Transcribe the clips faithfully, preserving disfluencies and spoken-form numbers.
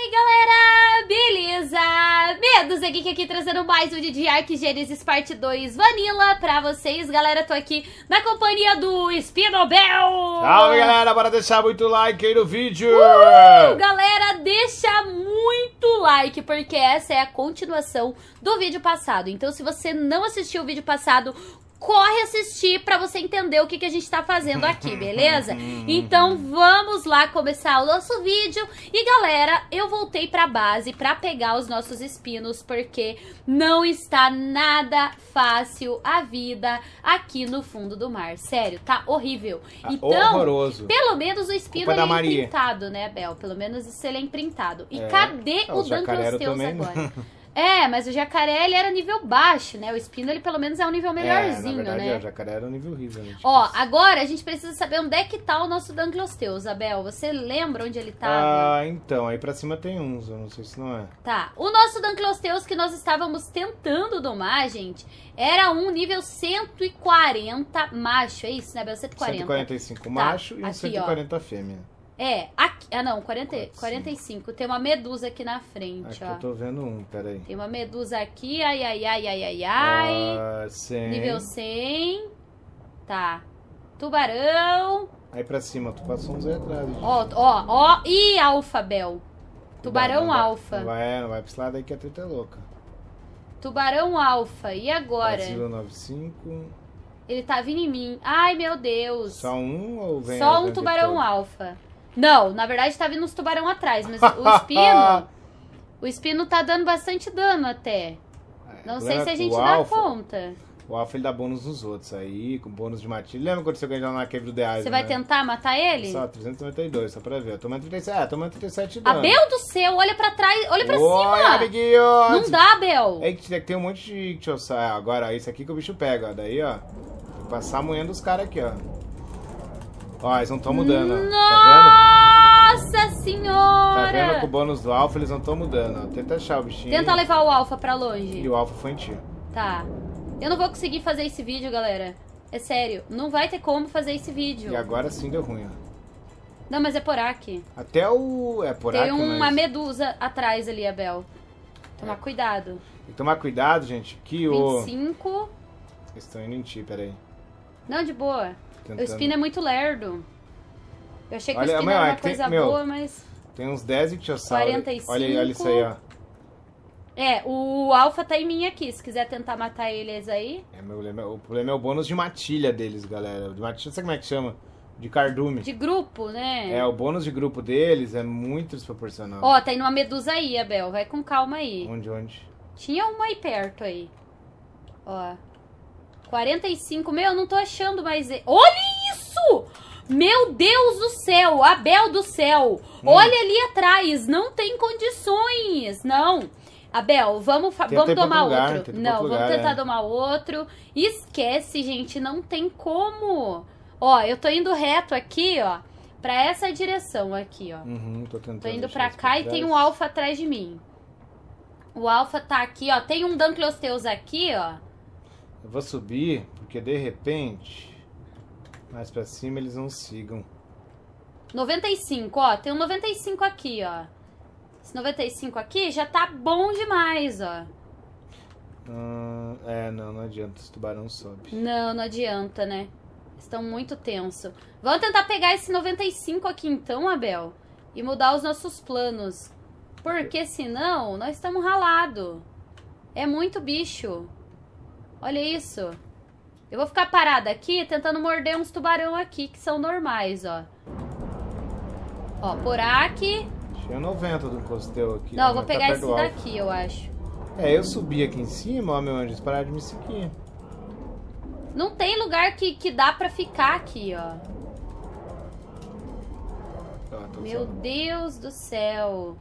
aí galera, beleza? Medos aqui, aqui trazendo mais um vídeo de Ark Genesis parte dois Vanilla pra vocês. Galera, tô aqui na companhia do Spinobel. Salve galera, bora deixar muito like aí no vídeo. uh, Galera, deixa muito like, porque essa é a continuação do vídeo passado. Então se você não assistiu o vídeo passado, corre assistir pra você entender o que, que a gente tá fazendo aqui, beleza? Então vamos lá começar o nosso vídeo. E galera, eu voltei pra base pra pegar os nossos espinos, porque não está nada fácil a vida aqui no fundo do mar. Sério, tá horrível. Então, horroroso. Pelo menos o espino Culpa ele da é Maria. imprintado, né, Bel? Pelo menos isso ele é imprintado. E É. cadê Ah, o o jacaré Dunkleus também, agora? né? É, mas o jacaré, ele era nível baixo, né? O espino, ele pelo menos é um nível melhorzinho, é, na verdade, né? é, o jacaré era um nível horrível. Né? Ó, agora a gente precisa saber onde é que tá o nosso Dunkleus, Abel. Você lembra onde ele tava? Ah, então, aí pra cima tem uns, eu não sei se não é. Tá, o nosso Dunkleus que nós estávamos tentando domar, gente, era um nível cento e quarenta macho, é isso, né, Abel? cento e quarenta. cento e quarenta e cinco macho tá, e um aqui, cento e quarenta fêmea. É, aqui, ah não, quarenta, quarenta e cinco. Tem uma medusa aqui na frente, Aqui ó. eu tô vendo um, peraí. Tem uma medusa aqui, ai, ai, ai, ai, ai, ai. Ah, cem. Nível cem. Tá. Tubarão. Aí pra cima, tu passou uns aí atrás. Gente. Ó, ó, ó. Ih, alfa, Bel. Tubarão não vai, alfa. Não vai, não vai pra esse lado aí que a treta é louca. Tubarão alfa. E agora? Brasil noventa e cinco. Ele tá vindo em mim. Ai, meu Deus. Só um ou vem? Só um tubarão alfa. Não, na verdade tá vindo uns tubarão atrás, mas o espino... o espino tá dando bastante dano até. Não sei se a gente dá alfa, conta. O alfa ele dá bônus nos outros aí, com bônus de matilha. Lembra quando você ganhou na Cave do The Island? Você vai né? tentar matar ele? Só trezentos e noventa e dois, só pra ver. Eu tomando trinta e sete, é, tomando trinta e sete de dano. Abel do céu, olha pra trás, olha pra Oi, cima. amiguinhos. Não dá, Abel. É que tem um monte de... Deixa eu sair. Agora, isso aqui que o bicho pega, ó. Daí, ó. Vou passar moendo os caras aqui, ó. Ó, eles não estão mudando, ó. Nossa Tá vendo? senhora! Tá vendo com o bônus do alfa, eles não estão mudando, ó. Tenta achar o bichinho. Tenta levar o alfa pra longe. E o alfa foi em ti. Tá. Eu não vou conseguir fazer esse vídeo, galera. É sério, não vai ter como fazer esse vídeo. E agora sim deu ruim, ó. Não, mas é por aqui. Até o... É por Tem aqui, uma mas... medusa atrás ali, Abel. Tomar cuidado. Tem que tomar cuidado, gente, que o... vinte e cinco. Eles estão indo em ti, peraí. Não, de boa. Tentando. O espino é muito lerdo. Eu achei que Olha, o espino meu, era é uma que tem- coisa meu, boa, mas... Tem uns dez ictiossauros. quarenta e cinco. Olha aí, olha isso aí, ó. É, o alfa tá em mim aqui. Se quiser tentar matar eles aí. É, meu, o problema é o bônus de matilha deles, galera. De matilha, sabe como é que chama? De cardume. De grupo, né? É, o bônus de grupo deles é muito desproporcional. Ó, tá indo uma medusa aí, Abel. Vai com calma aí. Onde, onde? Tinha uma aí perto aí. Ó. quarenta e cinco. Meu, eu não tô achando mais... e- Olha isso! Meu Deus do céu! Abel do céu! Hum. Olha ali atrás! Não tem condições! Não! Abel, vamos, fa- Tenta vamos ir pra domar outro lugar, outro. tenta ir pra Não, outro vamos lugar, tentar é. domar outro. Esquece, gente. Não tem como. Ó, eu tô indo reto aqui, ó. Pra essa direção aqui, ó. Uhum, tô tentando. Tô indo deixar pra eles cá e trás. tem um alfa atrás de mim. O alfa tá aqui, ó. Tem um Dunkleus aqui, ó. Eu vou subir, porque de repente... Mais pra cima eles não sigam. noventa e cinco, ó. Tem um noventa e cinco aqui, ó. Esse noventa e cinco aqui já tá bom demais, ó. Hum, é, não, não adianta. Esse tubarão sobe. Não, não adianta, né? Estão muito tensos. Vamos tentar pegar esse noventa e cinco aqui então, Abel. E mudar os nossos planos. Porque senão nós estamos ralados. É muito bicho. Olha isso. Eu vou ficar parada aqui tentando morder uns tubarão aqui que são normais, ó. Ó, por aqui. Tinha noventa do costeu aqui. Não, eu né? vou Tá pegar perto esse do alfa. daqui, eu acho. É, eu subi aqui em cima, ó, meu anjo. Eles pararam de me seguir. Não tem lugar que, que dá pra ficar aqui, ó. Ó, tô Meu só- Deus do céu.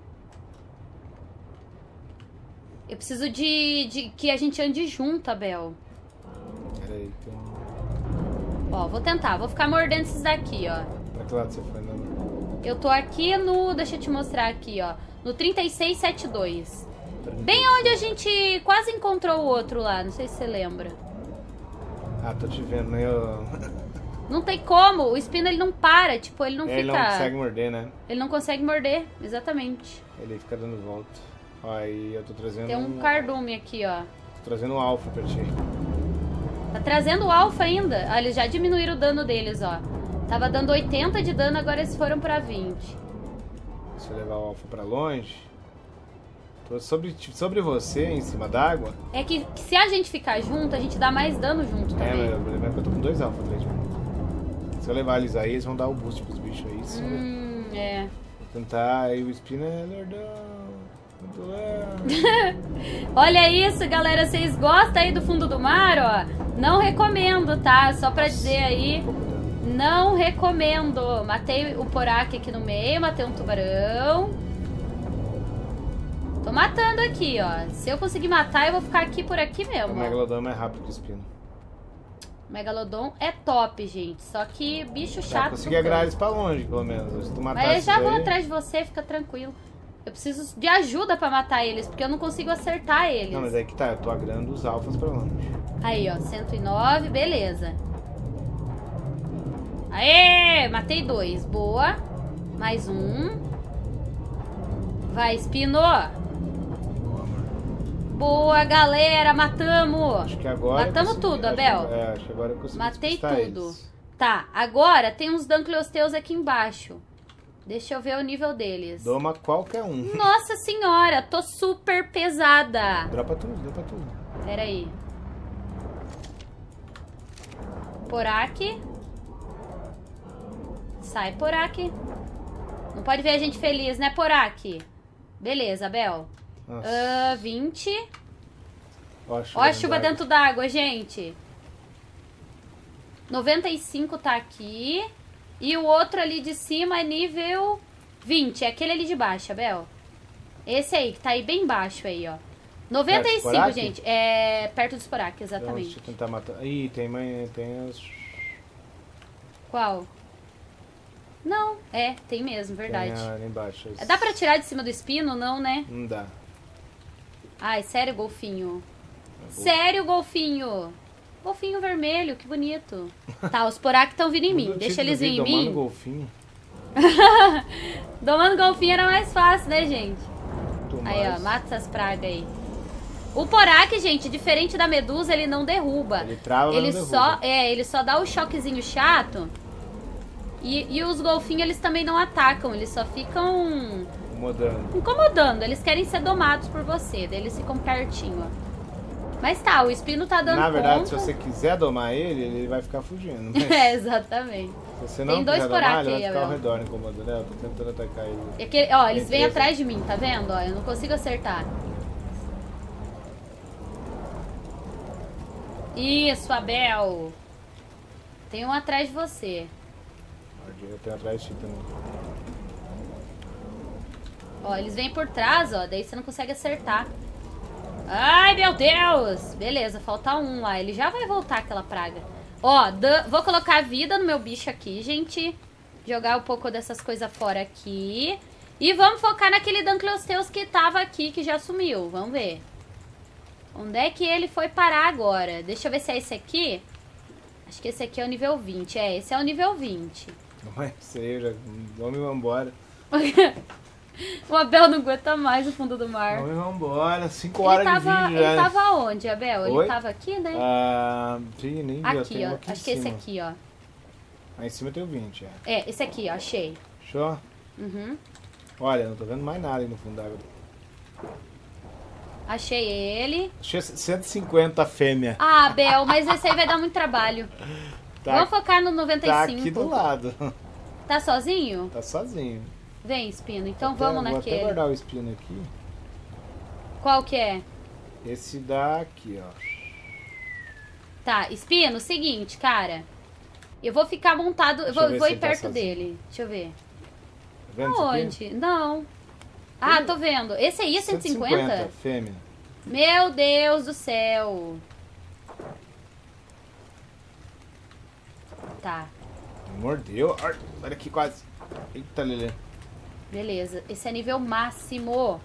Eu preciso de, de que a gente ande junto, Abel. Peraí, tem... Ó, vou tentar. Vou ficar mordendo esses daqui, ó. Pra que lado você foi, não? Eu tô aqui no... Deixa eu te mostrar aqui, ó. No trinta e seis setenta e dois. Bem onde a gente quase encontrou o outro lá. Não sei se você lembra. Ah, tô te vendo, né? Eu... Não tem como. O espino, ele não para. Tipo, ele não é, fica... Ele não consegue morder, né? Ele não consegue morder. Exatamente. Ele fica dando volta. Ó, aí eu tô trazendo... Tem um cardume aqui, ó. Tô trazendo um alfa pra ti. Tá trazendo o alfa ainda. Ah, eles já diminuíram o dano deles, ó. Tava dando oitenta de dano, agora eles foram pra vinte. Se eu levar o alfa pra longe... Tô sobre, sobre você, em cima d'água. É que, que se a gente ficar junto, a gente dá mais dano junto É, também. mas o problema é que eu tô com dois alfa atrás de mim. Se eu levar eles aí, eles vão dar o boost pros bichos aí. Sim. Hum, é. Vou tentar, aí o espino é lordão. Muito legal. Olha isso, galera. Vocês gostam aí do fundo do mar, ó? Não recomendo, tá? Só pra dizer aí, não recomendo. Matei o poraque aqui no meio, matei um tubarão. Tô matando aqui, ó. Se eu conseguir matar, eu vou ficar aqui por aqui mesmo. O Megalodon é mais rápido que o espino. O Megalodon é top, gente. Só que bicho chato. Eu consegui agrar eles pra longe, pelo menos. Se tu matar Mas eu já vou daí... atrás de você, fica tranquilo. Eu preciso de ajuda pra matar eles, porque eu não consigo acertar eles. Não, mas aí que tá, eu tô agrando os alfas pra longe. Aí, ó, cento e nove, beleza. Aê, matei dois, boa. Mais um. Vai, espino. Boa, galera, matamos. Acho que agora... Matamos consegui, tudo, acho Abel. Que, é, acho que agora eu consegui Matei tudo. Eles. Tá, agora tem uns Dunkleosteus aqui embaixo. Deixa eu ver o nível deles. Doma qualquer um. Nossa senhora, tô super pesada. Dropa tudo, dropa tudo. Pera aí. Poraque. Sai, Poraque. Não pode ver a gente feliz, né, Poraque? Beleza, Abel. Uh, vinte. Ó a chuva, Ó a chuva dentro d'água, gente. noventa e cinco tá aqui. E o outro ali de cima é nível vinte. É aquele ali de baixo, Abel. Esse aí, que tá aí bem baixo aí, ó. noventa e cinco, gente. É perto dos Poraque, exatamente. Então, deixa eu tentar matar. Ih, tem, tem os... Qual? Não, é, tem mesmo, verdade. Tem ali embaixo. Os... Dá pra tirar de cima do espino? Não, né? Não dá. Ai, sério, golfinho. Sério, golfinho. Golfinho vermelho, que bonito. Tá, os Poraque estão vindo em mim. Deixa eles virem em mim. Domando golfinho. Domando golfinho era mais fácil, né, gente? Tomás. Aí, ó, mata essas pragas aí. O Poraque, gente, diferente da medusa, ele não derruba. Ele trava, ele mas não só, derruba. é, ele só dá o choquezinho chato. E, e os golfinhos, eles também não atacam, eles só ficam... Incomodando. Incomodando, eles querem ser domados por você, daí eles ficam pertinho, ó. Mas tá, o espino tá dando Na verdade, conta. se você quiser domar ele, ele vai ficar fugindo. Mas É, exatamente. se você não Tem dois quiser domar, Poraque ele aí, vai ficar ao Abel. redor incomodando. É, eu tô tentando atacar ele. É que, ó, eles vêm Beleza. atrás de mim, tá vendo? Ó, eu não consigo acertar. Isso, Abel. Tem um atrás de você. Eu tenho atrás de ti também. Ó, eles vêm por trás, ó, daí você não consegue acertar. Ai, meu Deus! Beleza, falta um lá. Ele já vai voltar, aquela praga. Ó, dan- vou colocar vida no meu bicho aqui, gente. Jogar um pouco dessas coisas fora aqui. E vamos focar naquele Dunkleosteus que tava aqui, que já sumiu. Vamos ver. Onde é que ele foi parar agora? Deixa eu ver se é esse aqui. Acho que esse aqui é o nível vinte. É, esse é o nível vinte. Não é isso aí, eu já... Vamos embora. O Abel não aguenta mais o fundo do mar. Vamos embora. cinco Ele horas tava, de vídeo ele já. tava onde, Abel? Ele Oi? tava aqui, né? Ah, sim, nem vi. eu Aqui, tenho um ó. aqui em Acho que é esse cima. aqui, ó. Aí em cima tem o vinte, é. É, esse aqui, ó. Achei. Show? Uhum. Olha, não tô vendo mais nada aí no fundo d'água. Achei ele. Achei cento e cinquenta fêmea. Ah, Abel, mas esse aí vai dar muito trabalho. Tá, Vamos focar no noventa e cinco. tá aqui do lado. Tá sozinho? Tá sozinho. Vem, espino. Então Até- vamos vou naquele. até guardar o espino aqui. Qual que é? Esse daqui, ó. Tá, espino, seguinte, cara. Eu vou ficar montado. Eu Deixa vou, eu ver vou se ir ele tá perto sozinho. dele. Deixa eu ver. Tá vendo isso aqui? Onde? Não. Ah, tô vendo. Esse aí é cento e cinquenta? fêmea. Meu Deus do céu. Tá, Me mordeu. Ai, olha aqui quase. Eita, Lelê. beleza. Esse é nível máximo.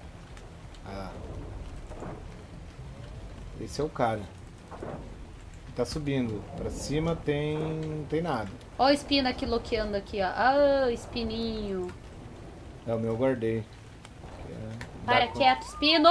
Ah lá. Esse é o cara. tá subindo. Pra cima tem... não tem nada. Ó o espino aqui loqueando aqui, ó. Ah, espininho. É, o meu eu guardei. Para Dá quieto, espino!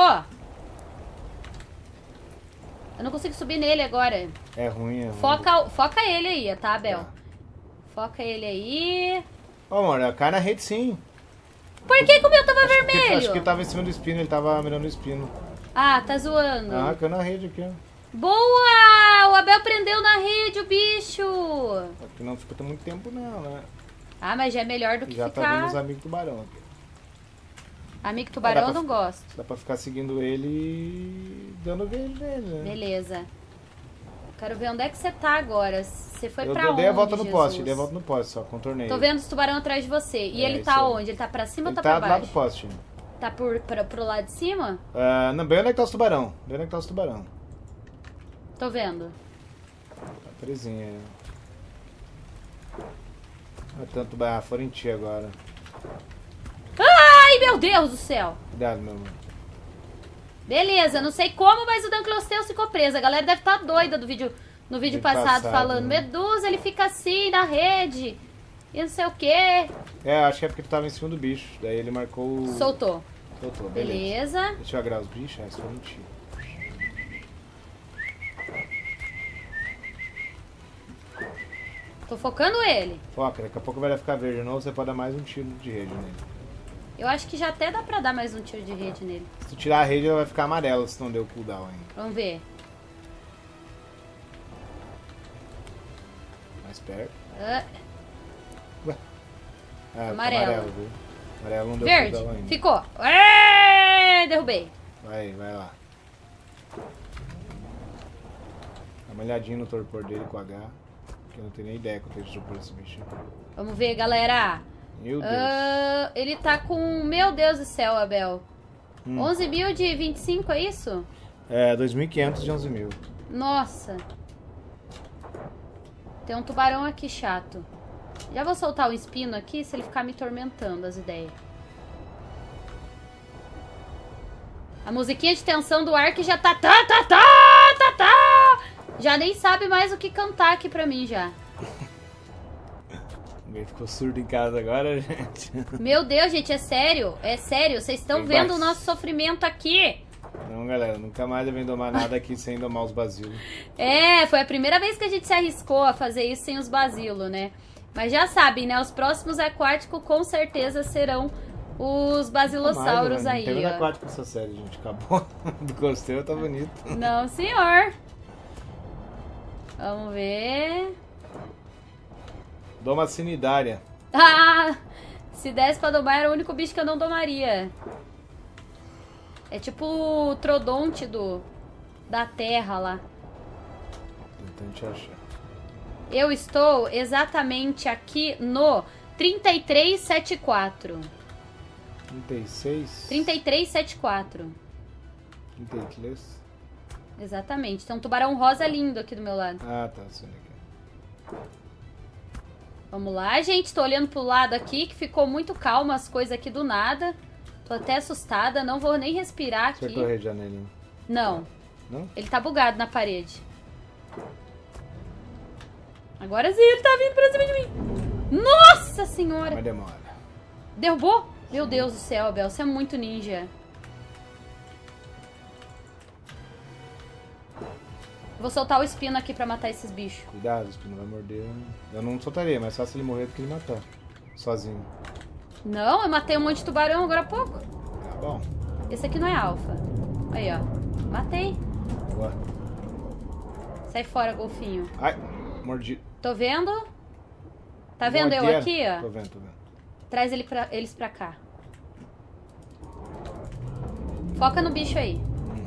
Eu não consigo subir nele agora. É ruim, é ruim. Foca, foca ele aí, tá, Abel? Tá. Foca ele aí. Ó, amor, cai na rede sim. Por que, que o meu tava Acho que, vermelho? acho que ele tava em cima do espino, ele tava mirando o espino. Ah, tá zoando. Ah, caiu na rede aqui, ó. Boa! O Abel prendeu na rede o bicho. Aqui não fica muito tempo não, né? Ah, mas já é melhor do que Já tá ficar... vendo os amigos tubarão aqui. Amigo tubarão Ah, eu dá não pra- gosto. Dá pra ficar seguindo ele e dando verde nele, né? Beleza. Quero ver onde é que você tá agora. Você foi Eu, pra eu onde, dei a volta no Jesus? poste, dei a volta no poste, só contornei. Tô vendo os tubarão atrás de você. E É, ele isso tá aí. onde? Ele tá pra cima Ele ou tá, tá pra do lado do baixo? poste. Tá por, pra, pro lado de cima? Ah, não, bem onde é que tá os tubarão. Bem onde é que tá os tubarão. Tô vendo. Tá presinha aí. Ah, tanto tubarão. Ah, foram em ti agora. Ai, meu Deus do céu. Cuidado, meu amor. Beleza, não sei como, mas o Danclosteu ficou preso. A galera deve estar doida do vídeo, no vídeo Vídeo passado, passado, falando né? Medusa, ele fica assim na rede. E não sei o quê. É, acho que é porque tu tava em cima do bicho. Daí ele marcou o... Soltou. Soltou, beleza. Beleza. Deixa eu agrar os bichos, ah, isso foi mentira. Tô focando ele. Foca, daqui a pouco vai ficar verde de novo, você pode dar mais um tiro de rede nele. Eu acho que já até dá pra dar mais um tiro de rede nele. Se tu tirar a rede, ela vai ficar amarela se não deu cooldown ainda. Vamos ver. Mais perto. Ah, Ah, Amarelo. Amarelo, viu? Amarelo não deu verde. cooldown ainda. Ficou. É, derrubei. Vai, vai lá. Dá uma olhadinha no torpor dele com H. Que eu não tenho nem ideia quanto ele torpor esse bicho. Vamos ver, galera. Meu Deus. Ah, ele tá com... Meu Deus do céu, Abel. Hum. onze mil de vinte e cinco, é isso? É, dois mil e quinhentos de onze mil. Nossa. Tem um tubarão aqui chato. Já vou soltar o espino aqui se ele ficar me tormentando as ideias. A musiquinha de tensão do ar que já tá... tá, tá, tá, tá, tá. Já nem sabe mais o que cantar aqui pra mim já. Alguém ficou surdo em casa agora, gente? Meu Deus, gente, é sério. É sério. Vocês estão Tem vendo mais. o nosso sofrimento aqui. Não, galera, nunca mais devem domar nada aqui sem domar os basilos. É, foi a primeira vez que a gente se arriscou a fazer isso sem os basilos, né? Mas já sabem, né? Os próximos aquáticos com certeza serão os basilossauros Não aí, tem nada ó. aquático essa série, gente. Acabou. Do Costeu tá bonito. Não, senhor. Vamos ver. Doma sinidária. Ah! Se desse pra domar, era o único bicho que eu não domaria. É tipo o Trodonte do, da terra lá. Tentando te achar. Eu estou exatamente aqui no trinta e três setenta e quatro. trinta e seis? trinta e três setenta e quatro. trinta e três? Exatamente. Tem um tubarão rosa lindo aqui do meu lado. Ah, tá. Sendo aqui. Vamos lá, gente. Tô olhando pro lado aqui, que ficou muito calmo as coisas aqui do nada. Tô até assustada. Não vou nem respirar aqui. Acertou a rede janelinha. Não. Não? Ele tá bugado na parede. Agora sim, ele tá vindo pra cima de mim. Nossa senhora. Mas demora. Derrubou? Meu Deus do céu, Bel. Você é muito ninja. Vou soltar o espino aqui pra matar esses bichos. Cuidado, o espino vai morder. Eu não soltaria, mas fácil ele morrer do que ele matar. Sozinho. Não, eu matei um monte de tubarão agora há pouco. Tá bom. Esse aqui não é alfa. Aí, ó. Matei. Boa. Sai fora, golfinho. Ai, mordi. Tô vendo? Tá vendo eu Morderam. aqui, ó? Tô vendo, tô vendo. Traz ele pra, eles pra cá. Foca no bicho aí.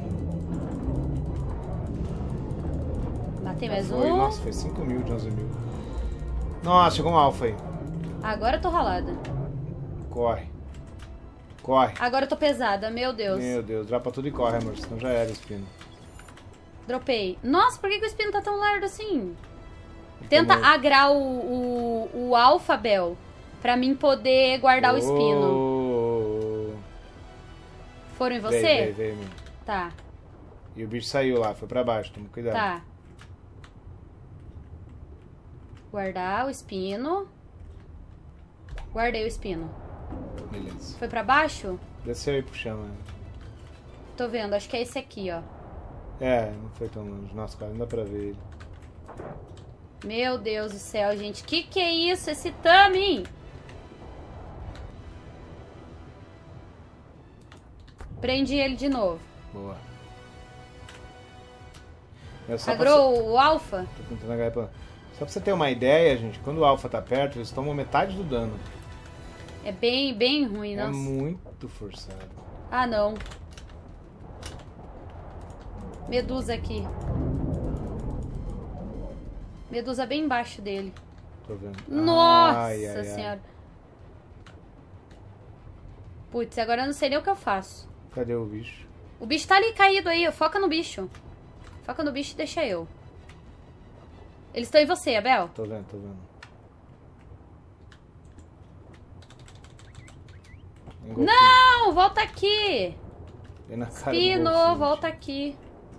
Matei mais Foi, um. nossa, foi cinco mil de onze mil. Nossa, chegou um alfa aí. Agora eu tô ralada. Corre. Corre. Agora eu tô pesada, meu Deus. Meu Deus, dropa tudo e corre, amor, senão já era o espino. Dropei. Nossa, por que, que o espino tá tão largo assim? Tenta Tomou. agrar o, o, o alfa, Bel, pra mim poder guardar o espino. Oh. Foram em Veio, você? veio, veio, meu. Tá, E o bicho saiu lá, foi pra baixo, toma cuidado. tá. Guardar o espino. Guardei o espino. Beleza. Foi pra baixo? Desceu aí pro chão, né? Tô vendo, acho que é esse aqui, ó. É, não foi tão longe. Nossa, quase não dá pra ver ele. Meu Deus do céu, gente. Que que é isso? Esse Tami? Prendi ele de novo. Boa. É só Agrou pra... o alfa? Tô tentando agarrar pra... Só pra você ter uma ideia, gente, quando o alfa tá perto, eles tomam metade do dano. É bem, bem ruim, É nossa. muito forçado. Ah, não. Medusa aqui. Medusa bem embaixo dele. Tô vendo. Nossa Ai, ai, ai. senhora. Putz, agora eu não sei nem o que eu faço. Cadê o bicho? O bicho tá ali caído aí. Foca no bicho. Foca no bicho e deixa eu. Eles estão em você, Abel. Tô vendo, tô vendo. Um Não! Volta aqui! golfinho. Na cara do Espino, golfinho. volta aqui.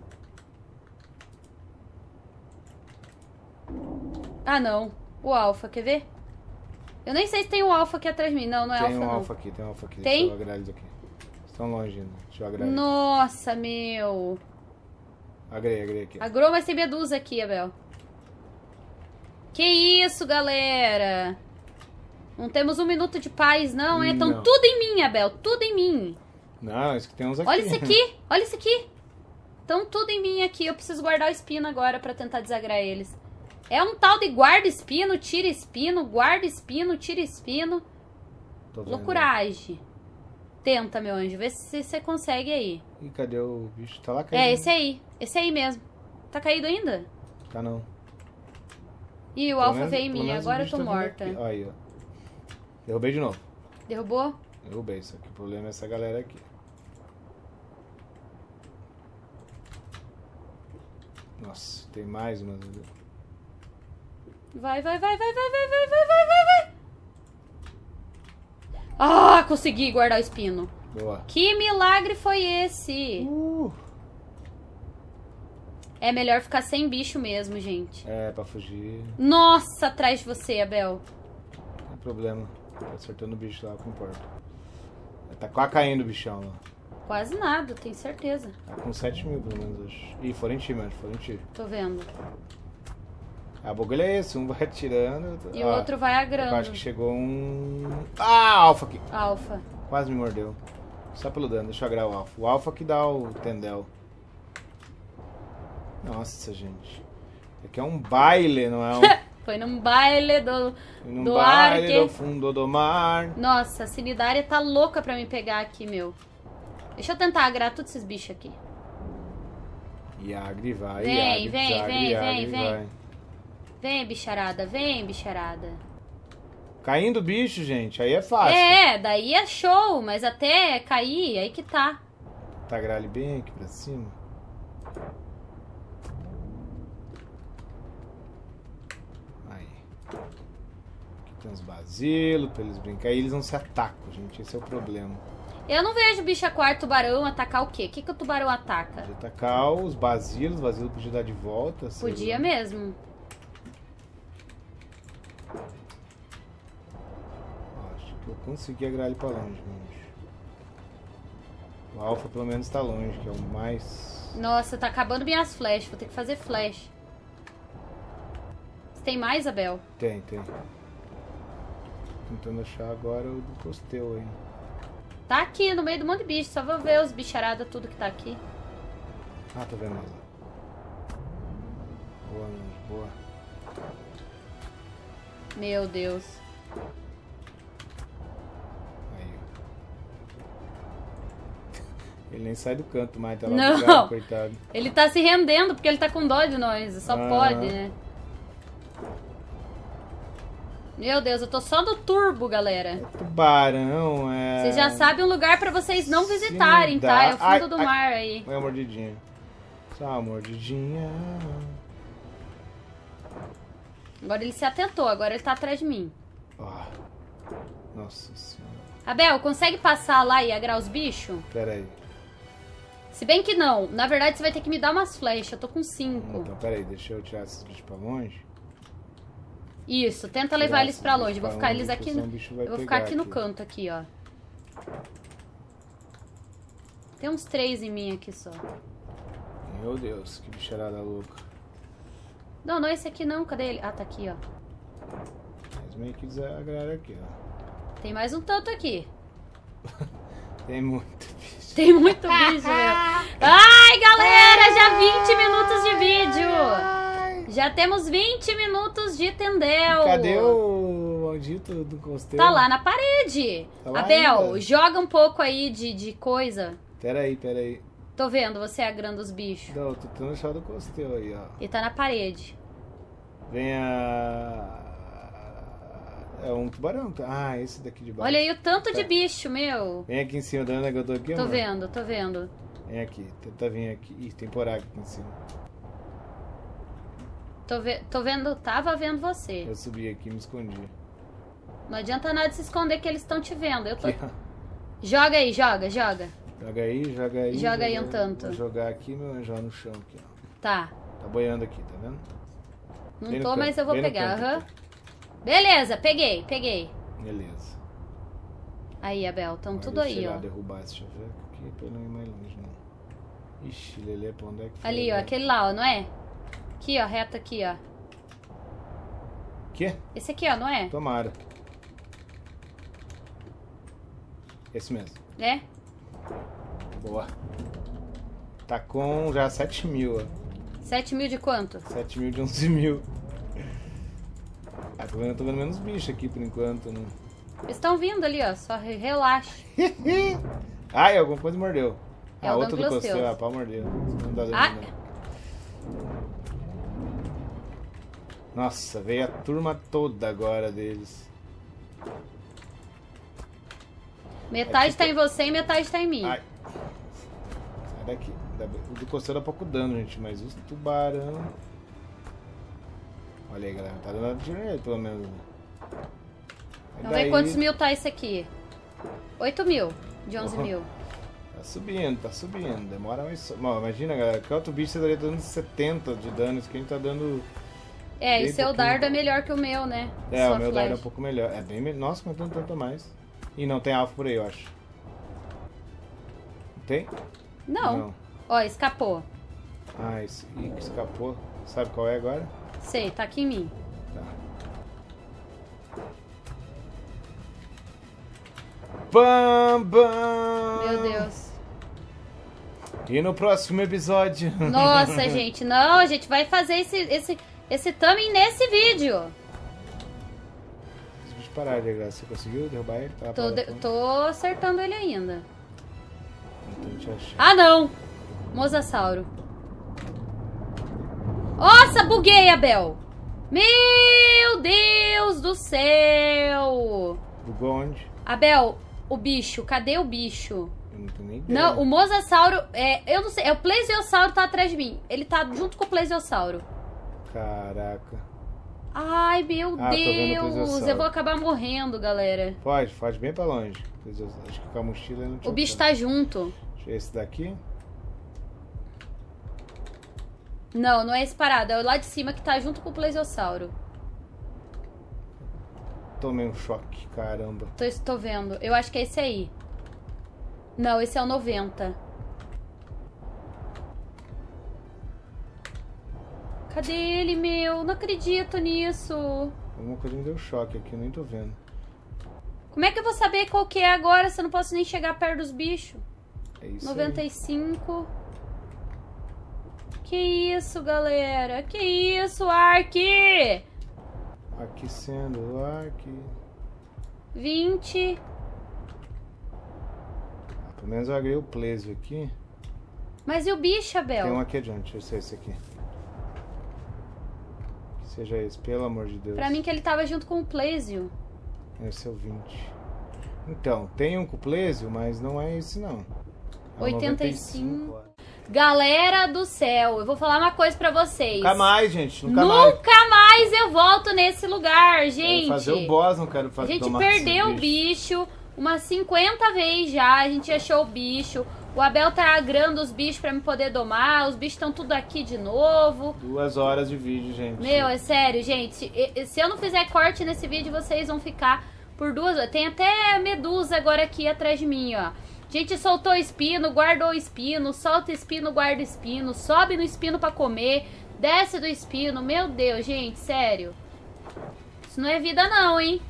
Ah, não. O alfa, quer ver? Eu nem sei se tem um alfa aqui atrás de mim. Não, não é Tem alfa, um não. alfa aqui, tem um alfa aqui. Tem? Deixa eu agrar eles aqui. Estão longe ainda. Deixa eu agrar eles. Nossa, meu. Agrei, agrei aqui. Agrou, mas tem medusa aqui, Abel. Que isso, galera? Não temos um minuto de paz, não, é? Estão Não. tudo em mim, Abel. Tudo em mim. Não, isso que tem uns aqui. Olha isso aqui. Olha isso aqui. Estão tudo em mim aqui. Eu preciso guardar o espino agora pra tentar desagrar eles. É um tal de guarda espino, tira espino, guarda espino, tira espino. Tô vendo. Loucuragem. Tenta, meu anjo. Vê se você consegue aí. Ih, cadê o bicho? Tá lá caído. É, esse aí. Esse aí mesmo. Tá caído ainda? Tá não. Ih, o Pelo alfa menos- veio em pelo mim. menos o Agora eu bicho tô tá vindo morta. aqui. Ó, aí, ó. Derrubei de novo. Derrubou? Derrubei, só que o problema é essa galera aqui. Nossa, tem mais umas. Vai, vai, vai, vai, vai, vai, vai, vai, vai, vai, vai. Ah, consegui guardar o espino. Boa. Que milagre foi esse? Uh. É melhor ficar sem bicho mesmo, gente. É, pra fugir. Nossa, atrás de você, Abel. Não tem problema. Tá acertando o bicho lá, o que importa. Tá quase caindo o bichão lá. Quase nada, tenho certeza. Tá com sete mil pelo menos hoje. Ih, foram em ti, mano, foram em ti. Tô vendo. A bagulho é esse, um vai atirando. E Ó, o outro vai eu agrando. acho que chegou um. Ah, alfa aqui. Alfa. Quase me mordeu. Só pelo dano, deixa eu agrar o alfa. O alfa que dá o tendel. Nossa, gente. Aqui é um baile, não é um. Foi num baile do, Num do baile Arque. do fundo do mar. Nossa, a Sinidária tá louca pra me pegar aqui, meu. Deixa eu tentar agrar todos esses bichos aqui. Yagri vai, Vem, Yagri, vem, Yagri, vem, Yagri, vem, vem. vai. Vem, bicharada, vem, bicharada. Caindo bicho, gente, aí é fácil. É, daí é show, mas até cair, aí que tá. Tá agrar ele bem aqui pra cima. Aí. Aqui tem uns basilos pra eles brincarem. Aí eles não se atacam, gente. Esse é o problema. Eu não vejo bicho aquário tubarão atacar o quê? O que, que o tubarão ataca? Podia atacar os basilos, os basilos podia dar de volta. sei Podia lá. mesmo. Acho que eu consegui agrar ele pra longe, gente. O alfa pelo menos tá longe, que é o mais... Nossa, tá acabando minhas flash. Vou ter que fazer flash. Você tem mais, Abel? Tem, tem. Tentando achar agora o do Costeu aí. Tá aqui, no meio do monte de bicho. Só vou ver os bicharada, tudo que tá aqui. Ah, tô vendo mais lá. Boa, Anjo, boa. Meu Deus. Aí, ó. Ele nem sai do canto mais, tá lá Não. brigado, coitado. Ele tá se rendendo porque ele tá com dó de nós. Só Ah. pode, né? Meu Deus, eu tô só no turbo, galera. Tubarão, é... Vocês já sabem um lugar pra vocês não visitarem, tá? É o fundo Ai, do ai. mar aí. Olha a mordidinha. Só uma mordidinha. Agora ele se atentou, agora ele tá atrás de mim. Ó. Nossa senhora. Abel, consegue passar lá e agrar os bichos? Pera aí. Se bem que não. Na verdade, você vai ter que me dar umas flechas. Eu tô com cinco. Então, pera aí. Deixa eu tirar esses bichos pra longe. Isso, tenta levar eles pra longe. Eu vou ficar eles aqui. senão No... o bicho vai Eu vou ficar pegar aqui no aqui. canto, aqui, ó. Tem uns três em mim aqui só. Meu Deus, que bicharada louca. Não, não é esse aqui não. Cadê ele? Ah, tá aqui, ó. Mas meio que desagrada aqui, ó. Tem mais um tanto aqui. Tem muito bicho. Tem muito bicho, meu. Ai, galera, já vinte minutos de vídeo. Já temos vinte minutos de Tendel. Cadê o maldito do costeiro? Tá lá na parede. Tá lá Abel, ainda? joga um pouco aí de, de coisa. Pera aí, pera aí. Tô vendo você agrando os bichos. Não, tô tentando achar do costeiro aí, ó. E tá na parede. Vem a... É um tubarão. tá? Ah, esse daqui de baixo. Olha aí o tanto de Tá. bicho, meu. Vem aqui em cima da Ana que eu tô aqui, Tô amor. vendo, tô vendo. Vem aqui, tenta vir aqui. Ih, tem poraca aqui em cima. Tô, ve tô vendo, tava vendo você. Eu subi aqui e me escondi. Não adianta nada se esconder que eles estão te vendo. Eu tô... Aqui, ó. Joga aí, joga, joga. Joga aí, joga aí. Joga aí um tanto. Vou jogar aqui, meu anjo, lá no chão aqui, ó. Tá. Tá boiando aqui, tá vendo? Não Bem no tô, canto, mas eu vou bem no pegar. canto Aham. aqui. Beleza, peguei, peguei. Beleza. Aí, Abel, tão Agora tudo deixa aí, eu ir lá ó. derrubar esse chaveco aqui pra ele não ir mais longe, não. Ixi, Lelê, pra onde é que foi? Ali, ó, né? aquele lá, ó, não é? Aqui, ó, reto aqui, ó. Quê? Esse aqui, ó, não é? Tomara. Esse mesmo. É? Boa. Tá com já sete mil, ó. sete mil de quanto? sete mil de onze mil. Ah, tô vendo, tô vendo menos bicho aqui por enquanto, né? Eles estão vindo ali, ó. Só re- relaxa. Ai, alguma coisa mordeu. É ah, o outro do Douglas costeiro. Teus. Ah, pau mordeu. Não dá dano, Ah. não. Nossa, veio a turma toda agora deles. Metade É tipo- tá em você e metade tá em mim. Ai. Sai daqui. O do costeiro dá pouco dano, gente, mas os tubarão... Olha aí, galera. Tá dando dinheiro, pelo menos. Aí Vamos ver daí- quantos mil tá esse aqui. oito mil de onze Uhum. mil. Tá subindo, tá subindo. Demora mais... Bom, imagina, galera. Que outro bicho você estaria dando setenta de dano. Isso que a gente tá dando... É, e Bem seu pouquinho. dardo é melhor que o meu, né? É, Sua o meu flash. dardo é um pouco melhor. É bem melhor. Nossa, mas tem tanto a mais. E não tem alvo por aí, eu acho. Tem? Não. Ó, escapou. Ah, esse Ih, escapou. Sabe qual é agora? Sei, tá aqui em mim. Tá. Bam, bam! Meu Deus. E no próximo episódio? Nossa, gente. Não, a gente vai fazer esse, esse, esse thumbnail nesse vídeo. Os bichos pararam de graça. Você conseguiu derrubar ele? Tá, Tô, para, de- então. tô acertando ele ainda. Então, te achar. Ah, não. Mosasauro. Nossa, buguei, Abel. Meu Deus do céu. Bugou onde? Abel, o bicho. Cadê o bicho? Eu não tenho nem ideia. Não, o Mosasauro, é, eu não sei, é o Plesiosauro tá atrás de mim. Ele tá junto com o Plesiosauro. Caraca. Ai, meu Ah, tô vendo o Deus, Plesiosauro. eu vou acabar morrendo, galera. Pode, pode bem pra longe. Pois eu acho que com a mochila eu não tinha O bicho como. tá junto. Deixa eu ver esse daqui. Não, não é esse parado, é o lá de cima que tá junto com o Plesiosauro. Tomei um choque, caramba. Tô, tô vendo, eu acho que é esse aí. Não, esse é o noventa. Cadê ele, meu? Não acredito nisso. Alguma coisa me deu choque aqui, eu nem tô vendo. Como é que eu vou saber qual que é agora se eu não posso nem chegar perto dos bichos? É isso noventa aí. e cinco. Que isso, galera? Que isso, Ark? Aquecendo o ar aqui. vinte. Ah, pelo menos eu agreguei o Plesio aqui. Mas e o bicho, Abel? Tem um aqui adiante, deixa eu ser esse aqui. Que seja esse, pelo amor de Deus. Pra mim que ele tava junto com o Plesio. Esse é o vinte. Então, tem um com o Plesio, mas não é esse não. É o oitenta e noventa cinco. ó. Galera do céu, eu vou falar uma coisa pra vocês. Nunca mais, gente. Nunca, mais. Nunca mais eu volto nesse lugar, gente. Quero fazer o boss, não quero A fazer gente tomar perdeu o esse bicho umas cinquenta vezes já. A gente achou o bicho. O Abel tá agrando os bichos pra me poder domar. Os bichos estão tudo aqui de novo. Duas horas de vídeo, gente. Meu, é sério, gente. Se eu não fizer corte nesse vídeo, vocês vão ficar por duas horas. Tem até medusa agora aqui atrás de mim, ó. A gente soltou espino, guardou espino, solta espino, guarda espino, sobe no espino pra comer, desce do espino. Meu Deus, gente, sério. Isso não é vida não, hein?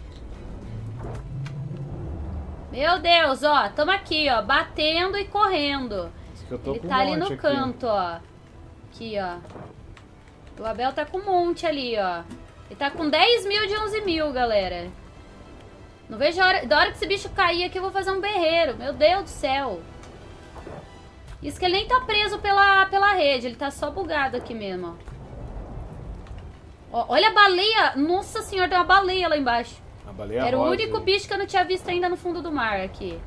Meu Deus, ó, tamo aqui, ó, batendo e correndo. Eu tô Ele com tá um ali no monte aqui. canto, ó. Aqui, ó. O Abel tá com um monte ali, ó. Ele tá com dez mil de onze mil, galera. Não vejo a hora... Da hora que esse bicho cair aqui, eu vou fazer um berreiro. Meu Deus do céu. Isso que ele nem tá preso pela, pela rede. Ele tá só bugado aqui mesmo, ó. Ó, olha a baleia. Nossa senhora, tem uma baleia lá embaixo. A baleia Era o rosa único aí. bicho que eu não tinha visto ainda no fundo do mar aqui.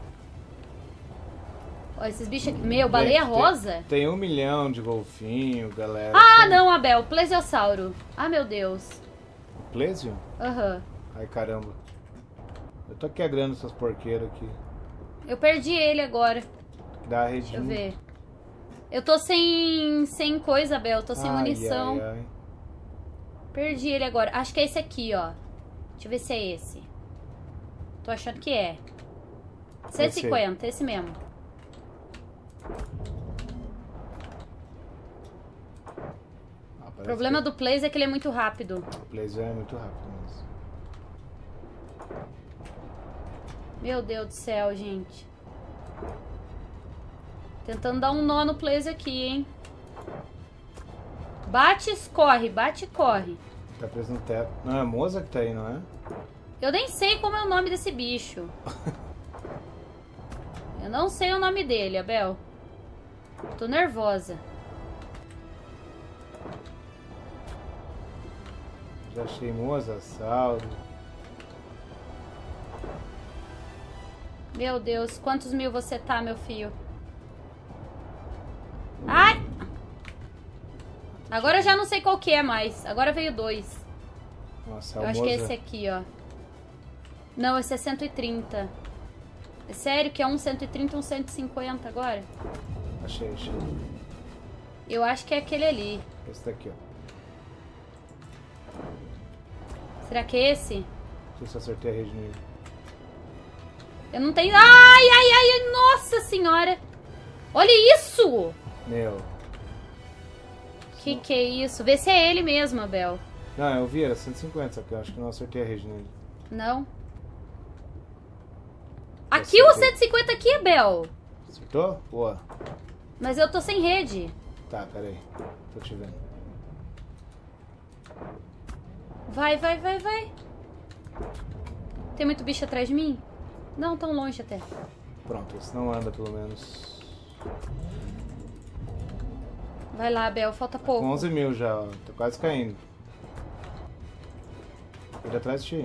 Ó, esses bichos aqui. Meu, baleia Gente, rosa? Tem, tem um milhão de golfinho, galera. Ah, tem... não, Abel. Plesiosauro. Ah, meu Deus. Plesio? Aham. Ai, caramba. Eu tô quebrando essas porqueiras aqui. Eu perdi ele agora. Dá a Deixa eu redinha. ver. Eu tô sem, sem coisa, Abel. Eu tô sem Ai, munição. ai, ai. Perdi ele agora. Acho que é esse aqui, ó. Deixa eu ver se é esse. Tô achando que é. cento e cinquenta, esse mesmo. Ah, O parece problema que do Plays é que ele é muito rápido. o Plesio é muito rápido mesmo. Meu Deus do céu, gente. Tentando dar um nó no Plays aqui, hein. Bate e corre, bate e corre. Tá preso no teto. Não, é Moza que tá aí, não é? Eu nem sei como é o nome desse bicho. Eu não sei o nome dele, Abel. Tô nervosa. Já achei Moza, Sauro. Meu Deus, quantos mil você tá, meu filho? Ai! Agora eu já não sei qual que é mais. Agora veio dois. Nossa, é Eu o acho que é Moza. esse aqui, ó. Não, esse é cento e trinta. É sério que é um cento e trinta e um cento e cinquenta agora? Achei, achei. Eu acho que é aquele ali. Esse daqui, ó. Será que é esse? Deixa eu só acertei a rede nele. Eu não tenho... Ai, ai, ai, nossa senhora! Olha isso! Meu. Que que é isso? Vê se é ele mesmo, Abel. Não, eu vi, era cento e cinquenta, só que eu acho que não acertei a rede nele. Não. Aqui o Acertei. cento e cinquenta aqui, Abel. Acertou? Boa. Mas eu tô sem rede. Tá, peraí. Tô te vendo. Vai, vai, vai, vai. Tem muito bicho atrás de mim? Não, tão longe até. Pronto, esse não anda pelo menos. Vai lá, Abel, falta pouco. Com onze mil já, ó. Tô quase caindo. Ele atrás de ti.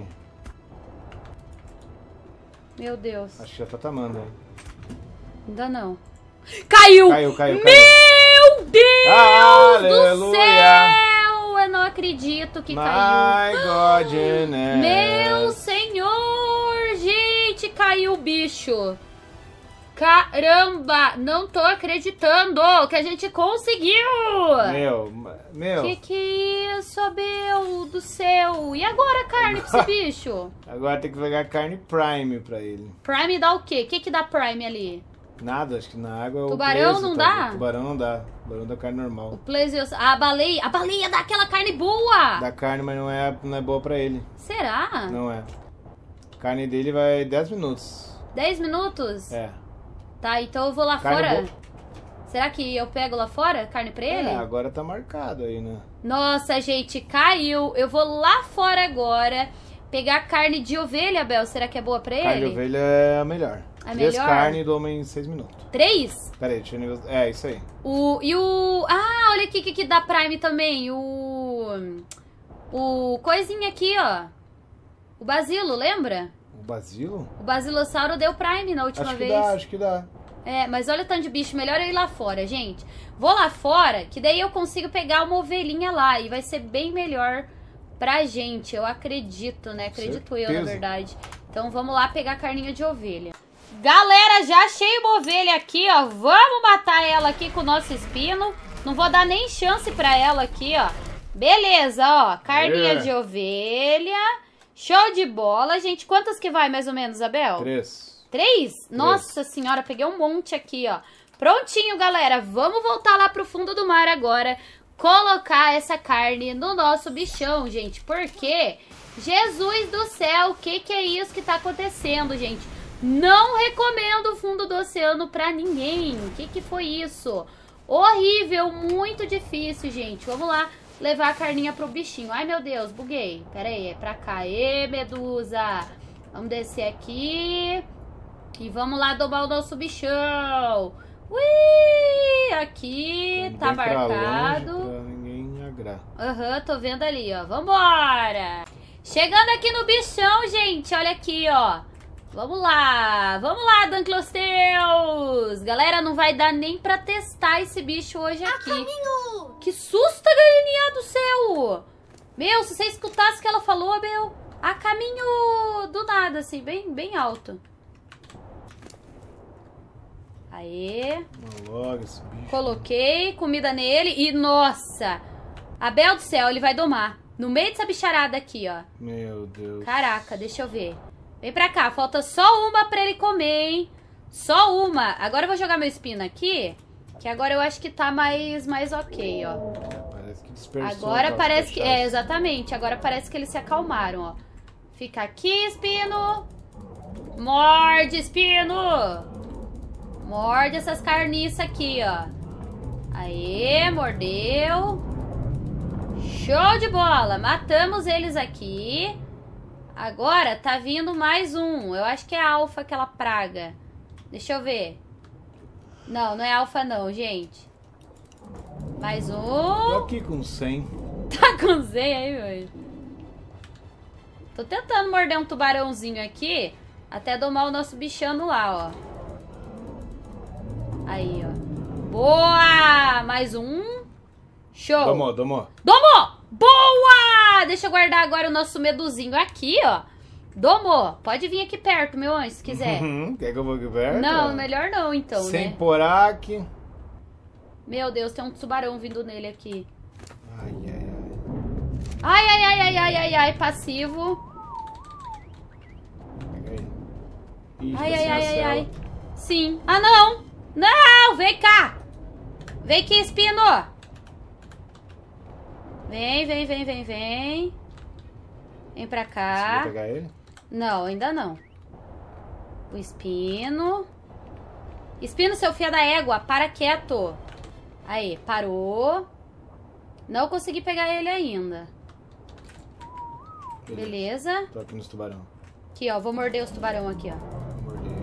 Meu Deus. Acho que já tá tamando, hein? Ainda não. Caiu! Caiu, caiu, caiu. Meu Deus do Aleluia! céu! Eu não acredito que caiu. My godness. Meu senhor! Gente, caiu o bicho. Caramba! Não tô acreditando que a gente conseguiu! Meu, meu. Que que é isso, Abel do céu? E agora a carne pra esse bicho? Agora tem que pegar carne Prime pra ele. Prime dá o quê? O que que dá Prime ali? Nada, acho que na água é o Tubarão preso, não talvez. dá? Tubarão não dá. Tubarão dá carne O normal. Plesios... A baleia... A baleia dá aquela carne boa! Dá carne, mas não é, não é boa pra ele. Será? Não é. A carne dele vai dez minutos. dez minutos? É. Tá, então eu vou lá Carne fora. boa. Será que eu pego lá fora carne pra ele? É, agora tá marcado aí, né? Nossa, gente, caiu. Eu vou lá fora agora pegar carne de ovelha, Bel. Será que é boa pra Carne de ele? ovelha é a melhor. É Três melhor? carne do homem em seis minutos. Três? Pera aí, deixa eu negociar. É, isso aí. O, e o... Ah, olha aqui o que, que dá Prime também. O... O coisinha aqui, ó. O basilo, lembra? O basilo? O basilossauro deu Prime na última Acho que vez. dá, acho que dá. É, mas olha o tanto de bicho. Melhor eu ir lá fora, gente. Vou lá fora, que daí eu consigo pegar uma ovelhinha lá. E vai ser bem melhor pra gente. Eu acredito, né? Acredito eu, na Certeza. verdade. Então vamos lá pegar a carninha de ovelha. Galera, já achei uma ovelha aqui, ó. Vamos matar ela aqui com o nosso espino. Não vou dar nem chance pra ela aqui, ó. Beleza, ó. Carninha É. de ovelha. Show de bola, gente. Quantas que vai, mais ou menos, Abel? Três. Três? Nossa senhora, peguei um monte aqui, ó. Prontinho, galera. Vamos voltar lá pro fundo do mar agora. Colocar essa carne no nosso bichão, gente. Porque, Jesus do céu, o que que é isso que tá acontecendo, gente? Não recomendo o fundo do oceano pra ninguém. O que que foi isso? Horrível, muito difícil, gente. Vamos lá levar a carninha pro bichinho. Ai, meu Deus, buguei. Pera aí, é pra cá. Ê, medusa. Vamos descer aqui. E vamos lá domar o nosso bichão. Ui, aqui, Não tá vem pra marcado. longe pra ninguém agrar. Aham, uhum, tô vendo ali, ó. Vambora! Chegando aqui no bichão, gente. Olha aqui, ó. Vamos lá. Vamos lá, Dunkleosteus. Galera, não vai dar nem pra testar esse bicho hoje aqui. Caminho! Que susto, galinha do céu! Meu, se você escutasse o que ela falou, Abel. A caminho do nada, assim, bem, bem alto. Aê. Logo esse bicho. Coloquei comida nele e, nossa, Abel do céu, ele vai domar. No meio dessa bicharada aqui, ó. Meu Deus. Caraca, deixa eu ver. Vem pra cá, falta só uma pra ele comer, hein? Só uma. Agora eu vou jogar meu espino aqui, que agora eu acho que tá mais, mais ok, ó. Parece que dispersou. Agora aquelas parece que... É, cachaças. exatamente. Agora parece que eles se acalmaram, ó. Fica aqui, espino. Morde, espino. Morde essas carniças aqui, ó. Aê, mordeu. Show de bola. Matamos eles aqui. Agora tá vindo mais um. Eu acho que é alfa aquela praga. Deixa eu ver. Não, não é alfa não, gente. Mais Tô um. aqui com cem. Tá com Z aí, velho. Tô tentando morder um tubarãozinho aqui. Até domar o nosso bichano lá, ó. Aí, ó. Boa! Mais um. Show. Domou, domou. Domou! Boa! Deixa eu guardar agora o nosso meduzinho aqui, ó. Domou. Pode vir aqui perto, meu anjo, se quiser. Uhum. Quer que eu vou aqui perto? Não, melhor não, então, Sem né? poraque. Meu Deus, tem um tubarão vindo nele aqui. Ai, ai, ai. Ai, ai, ai, ai, ai, ai, ai, passivo. Pega aí. Ih, Ai, tá ai, sem a ai, ai, cela. ai. Sim. Ah, não! Não! Vem cá! Vem aqui, espino! Vem, vem, vem, vem, vem. Vem pra Você cá. vai pegar ele? Não, ainda não. O espino. Espino, seu filho da égua, para quieto. Aí, parou. Não consegui pegar ele ainda. Beleza. Tô aqui nos tubarão. Aqui, ó, vou morder os tubarão aqui, ó. Vou morder.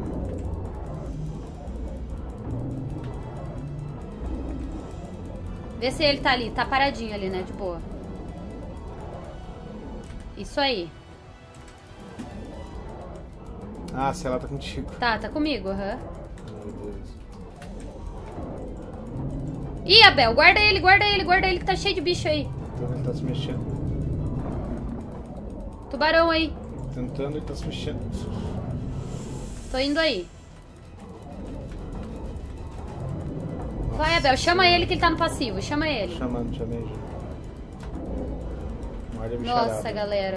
Vê se ele tá ali, tá paradinho ali, né, de boa. Isso aí. Ah, se ela tá contigo. Tá, tá comigo, aham. Meu Deus. Ih, Abel, guarda ele, guarda ele, guarda ele que tá cheio de bicho aí. Tô vendo que tá se mexendo. Tubarão aí. Tentando e tá se mexendo. Tô indo aí. Vai, Abel, chama ele que ele tá no passivo, chama ele. Chamando, chamei já. Olha a Nossa, bicharada. galera.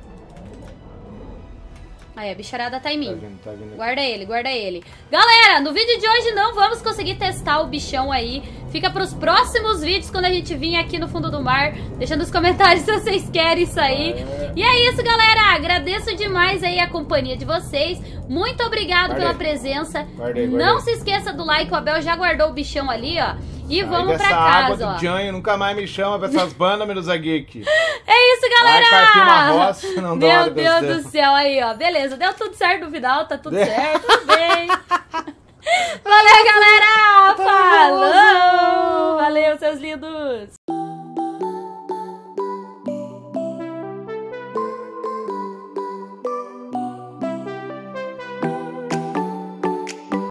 Aí, a bicharada tá em mim. Tá vindo, tá vindo. Guarda ele, guarda ele. Galera, no vídeo de hoje não vamos conseguir testar o bichão aí. Fica pros próximos vídeos quando a gente vir aqui no fundo do mar. Deixa nos comentários se vocês querem isso aí. É. E é isso, galera. Agradeço demais aí a companhia de vocês. Muito obrigado Guardei. pela presença. Guardei, guardei. Não se esqueça do like. O Abel já guardou o bichão ali, ó. E Sai vamos pra dessa água casa, ó. do Janho, nunca mais me chama pra essas bandas, Medusa Geek. É isso, galera! Vai carpir uma roça, não dá Meu hora Deus desse do céu, aí, ó. Beleza, deu tudo certo no final, tá tudo certo, tudo bem.